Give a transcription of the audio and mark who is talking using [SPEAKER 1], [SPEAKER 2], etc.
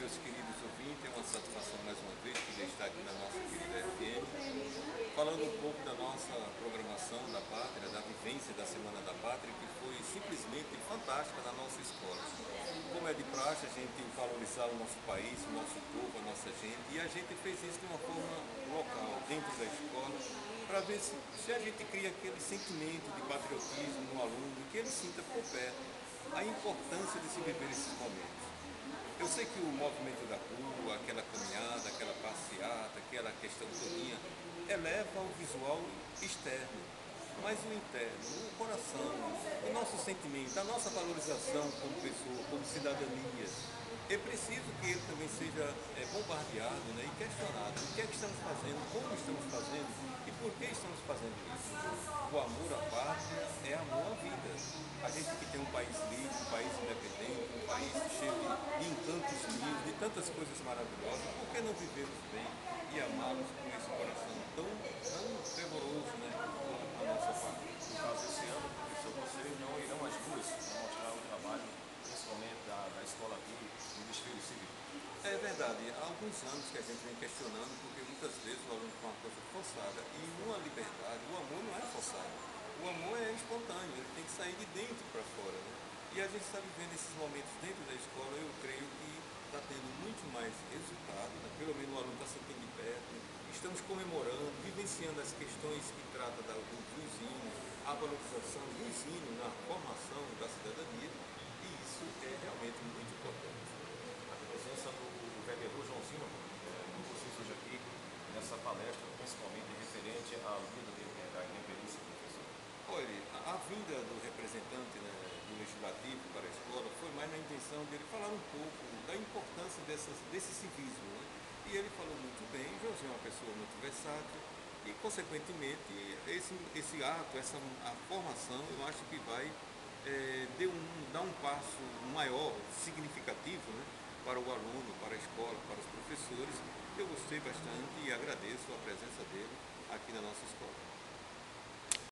[SPEAKER 1] meus queridos ouvintes, é uma satisfação mais uma vez poder estar aqui na nossa querida FM, falando um pouco da nossa programação da Pátria, da vivência da Semana da Pátria, que foi simplesmente fantástica na nossa escola. Como é de praxe, a gente valorizar o nosso país, o nosso povo, a nossa gente, e a gente fez isso de uma forma local, dentro da escola, para ver se a gente cria aquele sentimento de patriotismo no aluno, que ele sinta por perto a importância de se viver esses momentos. Eu sei que o movimento da rua, aquela caminhada, aquela passeata, aquela questão todinha, eleva o visual externo, mas o interno, o coração, o nosso sentimento, a nossa valorização como pessoa, como cidadania, é preciso que ele também seja bombardeado, né, e questionado. O que é que estamos fazendo, como estamos fazendo e por que estamos fazendo isso? O amor à pátria é amor à vida. A gente que tem um país livre, um país independente, um país cheio de encantos mil, de tantas coisas maravilhosas, por que não vivermos bem e amá-los com esse coração tão fervoroso, né, como a nossa pátria?
[SPEAKER 2] No caso, esse ano, professor, vocês não irão às ruas mostrar o trabalho, principalmente da escola aqui, no desfile cívico.
[SPEAKER 1] É verdade, há alguns anos que a gente vem questionando, porque muitas vezes o aluno faz uma coisa forçada, e numa liberdade, o amor não é forçado, o amor é espontâneo, ele tem que sair de dentro para fora, né? E a gente está vivendo esses momentos dentro da escola, eu creio que está tendo muito mais resultado, né? Pelo menos o aluno está sentindo de perto, estamos comemorando, vivenciando as questões que trata dos hinos, a valorização dos hinos na formação da cidadania, e isso é realmente muito importante.
[SPEAKER 2] A presença do vereador Joãozinho, com vocês hoje aqui, nessa palestra, principalmente referente à luta da intemperícia, professor.
[SPEAKER 1] Olha, a vinda do representante, né, do legislativo para a escola foi mais na intenção dele falar um pouco da importância desse civismo, né? E ele falou muito bem, Joãozinho é uma pessoa muito versátil e, consequentemente, esse ato, a formação, eu acho que vai dar um passo maior, significativo, né, para o aluno, para a escola, para os professores. Eu gostei bastante e agradeço a presença dele aqui na nossa escola.